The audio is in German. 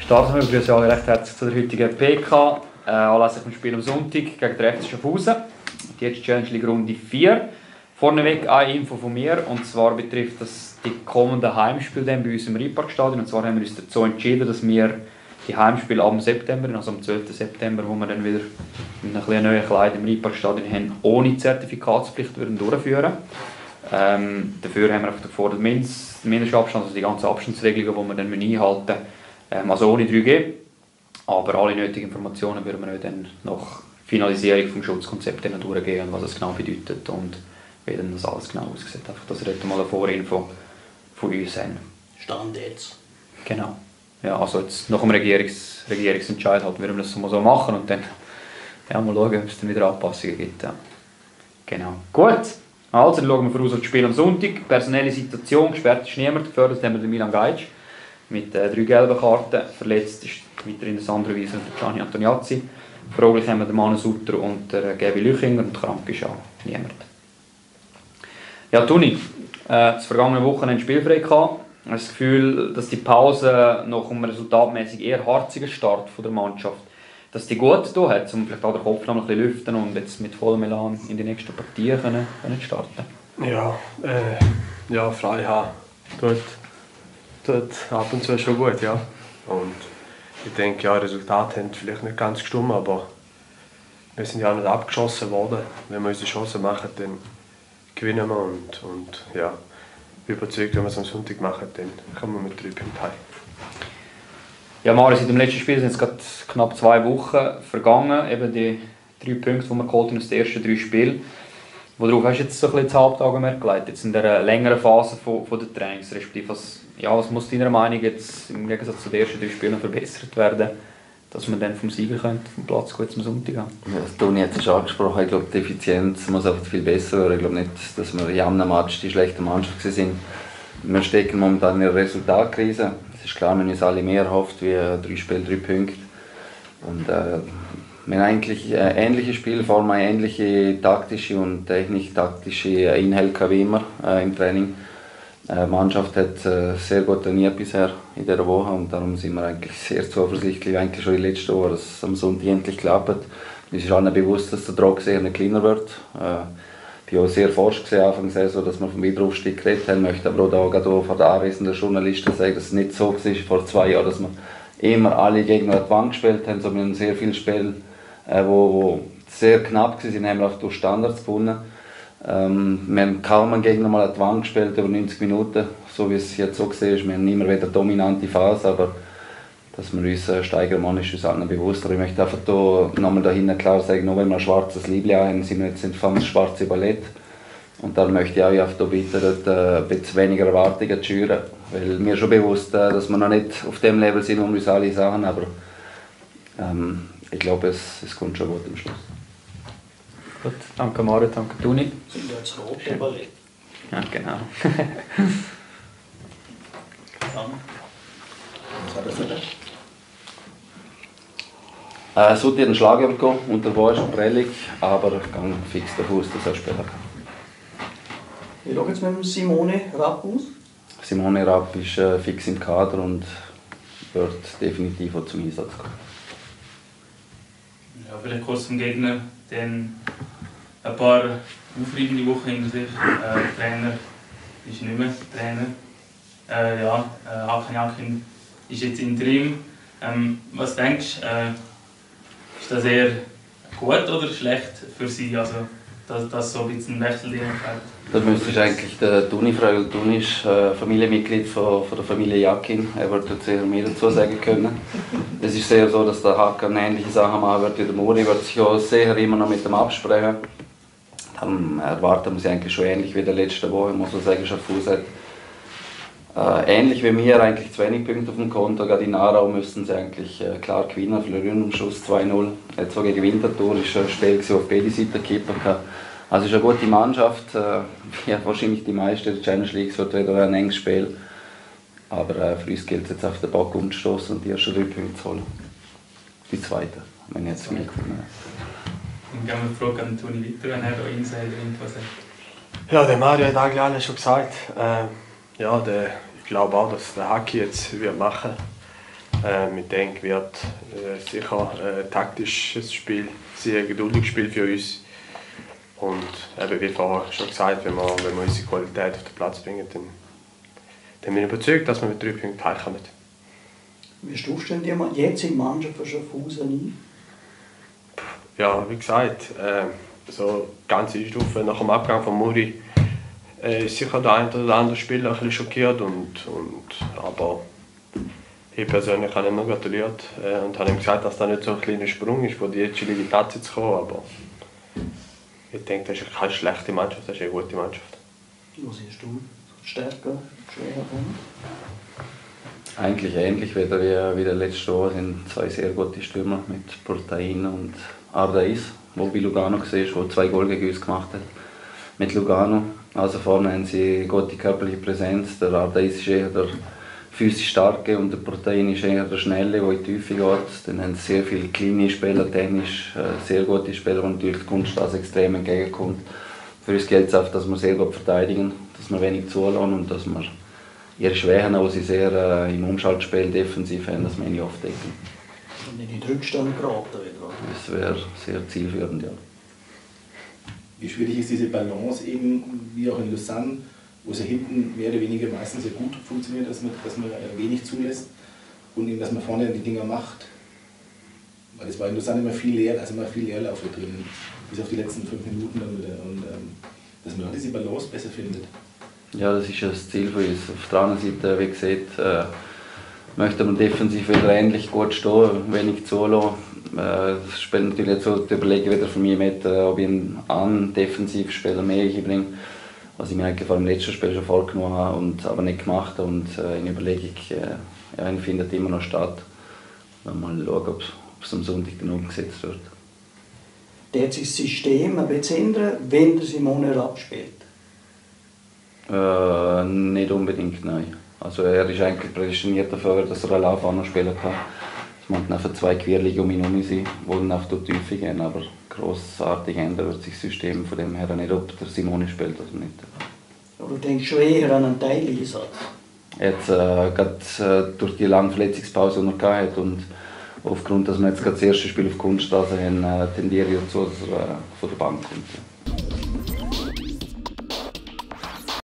Starten wir, begrüßen alle recht herzlich zu der heutigen PK. Anlässlich dem Spiel am Sonntag gegen den FC Schaffhausen. Die jetzt Challenge League Runde 4. Vorneweg eine Info von mir, und zwar betrifft das die kommenden Heimspiele bei uns im Riedparkstadion. Und zwar haben wir uns dazu entschieden, dass wir die Heimspiele ab September, also am 12. September, wo wir dann wieder mit einem etwas neuen Kleid im Riedparkstadion haben, ohne Zertifikatspflicht durchführen. Dafür haben wir einfach gefordert, Mindestabstand, also die ganzen Abstandsregelungen, die wir dann einhalten müssen, also ohne 3G. Aber alle nötigen Informationen würden wir dann nach Finalisierung des Schutzkonzepts durchgehen und was es genau bedeutet und wie dann das alles genau aussieht. Einfach, dass wir dort mal eine Vorinfo von uns haben. Stand jetzt. Genau. Ja, also jetzt nach dem Regierungsentscheid halt würden wir das mal so machen und dann mal schauen, ob es dann wieder Anpassungen gibt. Ja. Genau. Gut. Also, dann schauen wir voraus auf das Spiel am Sonntag. Personelle Situation, gesperrt ist niemand, gefördert haben wir den Milan Gajic mit 3 gelben Karten. Verletzt ist weiterhin der Sandro Wieser und der Gianni Antoniazzi. Fraglich haben wir den Manu Sutter und der Gabi Lüchinger, und krank ist auch niemand. Ja, Toni, das vergangene Wochenende spielfrei gehabt. Ich habe das Gefühl, dass die Pause nach einem resultatmäßig eher harzigen Start der Mannschaft, dass die gut getan hat, um vielleicht auch den Kopf noch ein bisschen lüften und jetzt mit vollem Elan in die nächsten Partien können starten. Ja, frei haben tut ab und zu schon gut, ja. Und ich denke, ja, Resultate haben vielleicht nicht ganz gestimmt, aber wir sind ja auch nicht abgeschossen worden. Wenn wir unsere Chancen machen, dann gewinnen wir und ja, ich bin überzeugt, wenn wir es am Sonntag machen, dann kommen wir mit 3 Punkten heim. Ja, Marius, seit dem letzten Spiel sind es gerade knapp 2 Wochen vergangen. Eben die 3 Punkte, die wir geholt haben aus den ersten 3 Spielen. Worauf hast du jetzt so ein bisschen das Hauptaugenmerk gelegt? Jetzt in der längeren Phase von der Trainings, respektive was muss deiner Meinung jetzt im Gegensatz zu den ersten 3 Spielen verbessert werden, dass man dann vom Sieger vom Platz gut zum Sonntag haben? Ja, das Toni hat es schon angesprochen. Ich glaube, die Effizienz muss einfach viel besser werden. Ich glaube nicht, dass wir in einem Match die schlechte Mannschaft sind. Wir stecken momentan in einer Resultatkrise. Es ist klar, wir haben uns alle mehr erhofft wie 3 Spiele, 3 Punkte. Und wir haben eigentlich eine ähnliche Spielform, eine ähnliche taktische und technisch-taktische Inhalte wie immer im Training. Die Mannschaft hat sehr gut trainiert bisher in dieser Woche und darum sind wir eigentlich sehr zuversichtlich, eigentlich schon in den letzten Wochen, dass es am Sonntag endlich klappt. Es ist allen bewusst, dass der Druck sehr nicht kleiner wird. Ich war auch sehr forsch Anfang der Saison, dass wir vom Wiederaufstieg geredet haben. Ich möchte aber auch hier vor den anwesenden Journalisten sagen, dass es nicht so war vor 2 Jahren, dass wir immer alle Gegner an die Wand gespielt haben, sondern wir haben sehr viele Spiele, die sehr knapp waren, haben wir auch durch Standards gewonnen. Wir haben kaum einen Gegner mal an die Wand gespielt, über 90 Minuten, so wie es jetzt so ist. Wir haben immer wieder eine dominante Phase, aber dass wir uns steigern wollen, ist uns allen bewusst. Ich möchte einfach nochmal dahinter klar sagen, nur wenn wir ein schwarzes Liebling haben, sind wir jetzt nicht das schwarze Ballett. Und dann möchte ich auch einfach bitten, ein bisschen weniger Erwartungen zu schüren. Weil mir schon bewusst, dass wir noch nicht auf dem Level sind, wo wir uns alle sagen, aber ich glaube, es kommt schon gut am Schluss. Gut, danke Mario, danke Toni. Sind wir jetzt rote Ballett? Ja, genau. Es sollte einen Schlag bekommen, und der war schon prellig, aber ich gehe fix davon aus, dass er spielen kann. Wie schaut es mit dem Simone Rapp aus? Simone Rapp ist fix im Kader und wird definitiv auch zum Einsatz kommen. Ja, vielleicht kurz zum Gegner, dann ein paar aufreibende Wochen hinter sich. Der Trainer ist nicht mehr Trainer. Hakan Yakin ist jetzt Interim. Was denkst du, ist das eher gut oder schlecht für sie, also, dass so ein bisschen ein Wechsel drin fällt? Da müsstest du eigentlich den Toni fragen. Toni ist Familienmitglied von der Familie Yakin. Er wird jetzt eher mehr dazu sagen können. Es ist sehr so, dass der Hakan ähnliche Sachen machen wird wie der Muri. Wird sich auch sehr immer noch mit dem absprechen. Dann erwarten wir sie eigentlich schon ähnlich wie in der letzten Woche, muss man sagen, Schaffhausen hat ähnlich wie mir eigentlich zu wenig Punkte auf dem Konto. Gerade in Aarau müssten sie eigentlich klar gewinnen, verlieren am Schluss 2-0. Jetzt so gegen Winterthur ist ein Spiel, das auf beide Seiten kippen kann. Also es ist eine gute Mannschaft, ja, wahrscheinlich die meisten der Challenge League wird wieder ein enges Spiel. Aber für uns gilt es jetzt auf den Bock umzustoßen und die ersten 3 Punkte zu holen. Die zweite, wenn ich jetzt mitgekommen Dann gehen wir die Frage an Toni weiter, wenn er da Insider irgendwas hat. Ja, der Mario hat eigentlich alles schon gesagt. Ich glaube auch, dass der Haki jetzt wird machen. Ich denke, wird sicher ein taktisches Spiel, sehr geduldiges Spiel für uns. Und eben, wie vorher schon gesagt, wenn wir unsere Qualität auf den Platz bringen, dann bin ich überzeugt, dass wir mit 3 Punkten heimkommen. Wie stufst du denn die jetzige Mannschaft von Schaffhausen ein? Ja, wie gesagt, so ganz einstufen nach dem Abgang von Muri ist sicher der ein oder andere Spieler ein bisschen schockiert. Aber ich persönlich habe ihm noch gratuliert und habe ihm gesagt, dass das nicht so ein kleiner Sprung ist, von die jetzige Liga zu kommen. Aber ich denke, das ist keine schlechte Mannschaft, das ist eine gute Mannschaft. Was siehst du? Stärker, schwerer kommen? Eigentlich ähnlich wie der letzte Jahr sind 2 sehr gute Stürmer mit Portain und Ardais, wo bei Lugano war, der 2 Goal gegen uns gemacht hat. Mit Lugano. Also vorne haben sie gute körperliche Präsenz. Der Ardais ist eher der physisch starke und der Portain ist eher der schnelle, der in die Tiefe geht. Dann haben sie sehr viele kleine Spieler, technisch sehr gute Spieler, die natürlich die Kunststraße extrem entgegenkommt. Für uns gilt es auch, dass wir sehr gut verteidigen, dass wir wenig zulassen und dass wir ihre Schwächen, die sie sehr im Umschaltspiel defensiv haben, dass wir nicht aufdecken. Und nicht in den Rückstand geraten wieder. Das wäre sehr zielführend, ja. Wie schwierig ist diese Balance eben, wie auch in Lausanne, wo es ja hinten mehr oder weniger meistens sehr gut funktioniert, dass man wenig zulässt und eben, dass man vorne die Dinger macht. Weil es war in Lausanne immer viel Leerlauf drin, bis auf die letzten 5 Minuten dann wieder. Und dass man auch diese Balance besser findet. Ja, das ist ja das Ziel von uns. Auf der anderen Seite, wie gesagt, möchte man defensiv wieder ähnlich gut stehen, wenig zulassen. Es spielt natürlich jetzt so die Überlegung wieder für mich mit, ob ich einen Defensivspieler mehr einbringe, was ich mir eigentlich vor dem letzten Spiel schon vorgenommen habe, aber nicht gemacht habe. Und in Überlegung findet immer noch statt. Mal schauen, ob es am Sonntag dann umgesetzt wird. Jetzt ist das System ein bisschen ändern, wenn der Simone Rapp spielt. Nicht unbedingt, nein. Also er ist eigentlich prädestiniert dafür, dass er einen Laufbahn spielen kann. Es müssen einfach 2 Querlinien um ihn herum sein, die dann auf die Tiefe gehen. Aber grossartig ändern wird sich das System von dem her nicht, ob der Simone spielt oder nicht. Oder du denkst schon eher an einen Teileinsatz? Jetzt gerade durch die lange Verletzungspause, die er hatte und aufgrund, dass wir jetzt gerade das erste Spiel auf Kunststraße haben, tendiere ich dazu, dass er von der Bank kommt.